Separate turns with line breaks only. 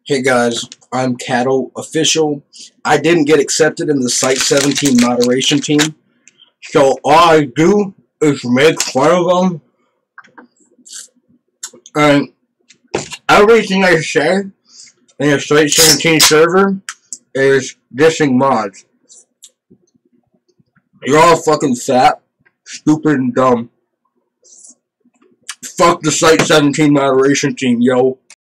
Hey guys, I'm Cattle Official. I didn't get accepted in the site-17 moderation team, so all I do is make fun of them, and everything I say in a site-17 server is dissing mods. You're all fucking fat, stupid, and dumb. Fuck the site-17 moderation team, yo.